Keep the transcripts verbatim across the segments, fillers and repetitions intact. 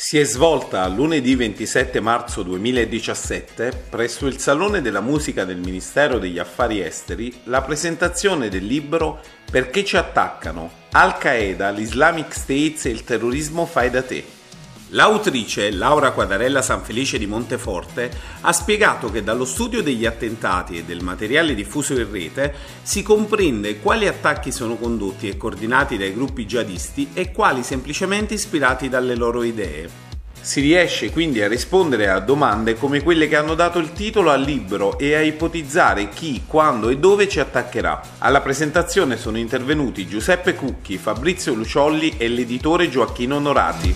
Si è svolta lunedì ventisette marzo duemiladiciassette, presso il Salone della Musica del Ministero degli Affari Esteri, la presentazione del libro Perché ci attaccano? Al-Qaeda, l'Islamic State e il terrorismo fai da te. L'autrice, Laura Quadarella Sanfelice di Monteforte, ha spiegato che dallo studio degli attentati e del materiale diffuso in rete si comprende quali attacchi sono condotti e coordinati dai gruppi jihadisti e quali semplicemente ispirati dalle loro idee. Si riesce quindi a rispondere a domande come quelle che hanno dato il titolo al libro e a ipotizzare chi, quando e dove ci attaccherà. Alla presentazione sono intervenuti Giuseppe Cucchi, Fabrizio Luciolli e l'editore Gioacchino Onorati.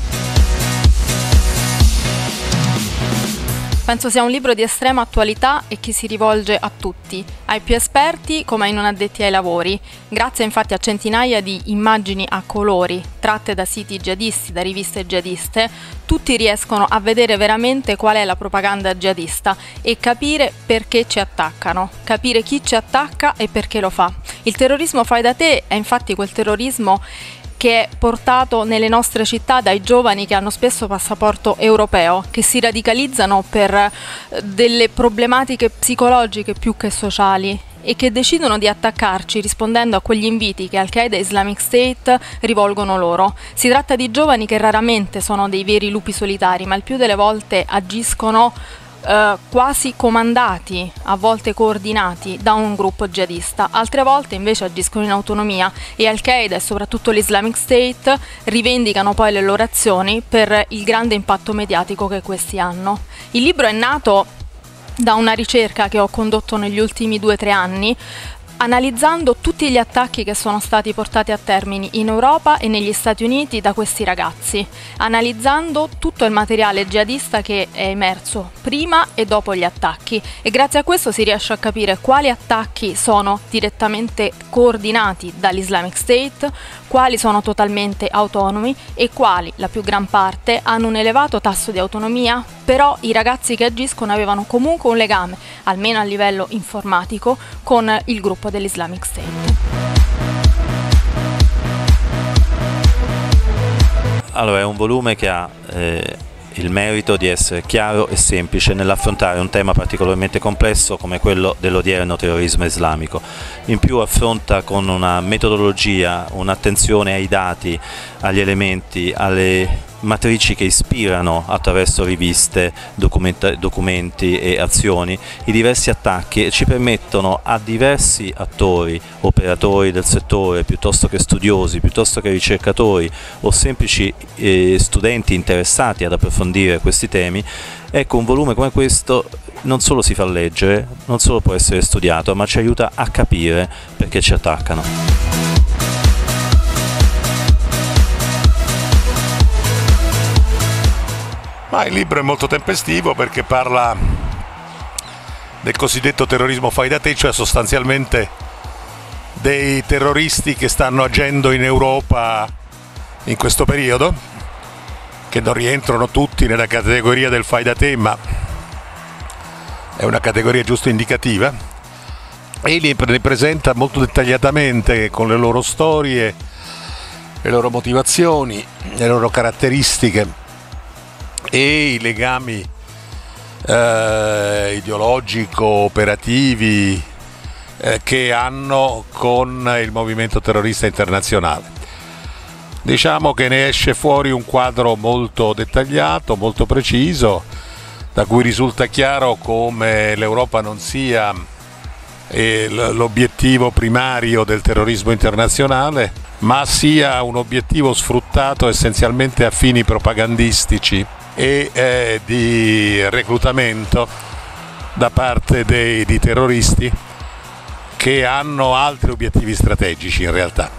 Penso sia un libro di estrema attualità e che si rivolge a tutti, ai più esperti come ai non addetti ai lavori, grazie infatti a centinaia di immagini a colori tratte da siti jihadisti, da riviste jihadiste. Tutti riescono a vedere veramente qual è la propaganda jihadista e capire perché ci attaccano, capire chi ci attacca e perché lo fa. Il terrorismo fai da te è infatti quel terrorismo che è portato nelle nostre città dai giovani che hanno spesso passaporto europeo, che si radicalizzano per delle problematiche psicologiche più che sociali e che decidono di attaccarci rispondendo a quegli inviti che Al-Qaeda e Islamic State rivolgono loro. Si tratta di giovani che raramente sono dei veri lupi solitari, ma il più delle volte agiscono Uh, quasi comandati, a volte coordinati da un gruppo jihadista, altre volte invece agiscono in autonomia e Al-Qaeda e soprattutto l'Islamic State rivendicano poi le loro azioni per il grande impatto mediatico che questi hanno. Il libro è nato da una ricerca che ho condotto negli ultimi due o tre anni, analizzando tutti gli attacchi che sono stati portati a termine in Europa e negli Stati Uniti da questi ragazzi, analizzando tutto il materiale jihadista che è emerso prima e dopo gli attacchi, e grazie a questo si riesce a capire quali attacchi sono direttamente coordinati dall'Islamic State, quali sono totalmente autonomi e quali, la più gran parte, hanno un elevato tasso di autonomia, però i ragazzi che agiscono avevano comunque un legame, almeno a livello informatico, con il gruppo dell'Islamic State. Allora, è un volume che ha eh, il merito di essere chiaro e semplice nell'affrontare un tema particolarmente complesso come quello dell'odierno terrorismo islamico. In più affronta con una metodologia, un'attenzione ai dati, agli elementi, alle matrici che ispirano attraverso riviste, documenti e azioni i diversi attacchi e ci permettono a diversi attori, operatori del settore, piuttosto che studiosi, piuttosto che ricercatori o semplici eh, studenti interessati ad approfondire questi temi. Ecco, un volume come questo non solo si fa leggere, non solo può essere studiato, ma ci aiuta a capire perché ci attaccano. Ma il libro è molto tempestivo perché parla del cosiddetto terrorismo fai da te, cioè sostanzialmente dei terroristi che stanno agendo in Europa in questo periodo, che non rientrano tutti nella categoria del fai da te, ma è una categoria giusto indicativa, e li presenta molto dettagliatamente con le loro storie, le loro motivazioni, le loro caratteristiche e i legami eh, ideologico-operativi eh, che hanno con il movimento terrorista internazionale. Diciamo che ne esce fuori un quadro molto dettagliato, molto preciso, da cui risulta chiaro come l'Europa non sia eh, l'obiettivo primario del terrorismo internazionale, ma sia un obiettivo sfruttato essenzialmente a fini propagandistici e eh, di reclutamento da parte dei, di terroristi che hanno altri obiettivi strategici in realtà.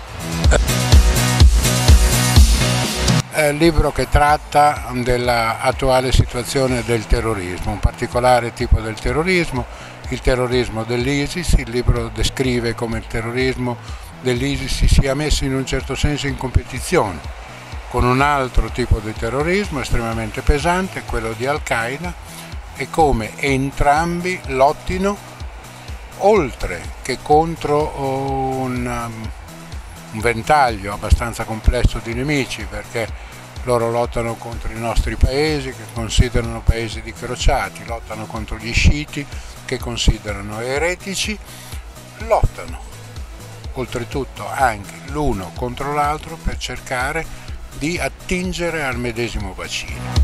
È il libro che tratta dell'attuale situazione del terrorismo, un particolare tipo del terrorismo, il terrorismo dell'ISIS. Il libro descrive come il terrorismo dell'ISIS si sia messo in un certo senso in competizione con un altro tipo di terrorismo estremamente pesante, quello di Al-Qaeda, e come entrambi lottino oltre che contro un, un ventaglio abbastanza complesso di nemici, perché Loro lottano contro i nostri paesi che considerano paesi di crociati, lottano contro gli sciiti che considerano eretici, lottano oltretutto anche l'uno contro l'altro per cercare di attingere al medesimo bacino.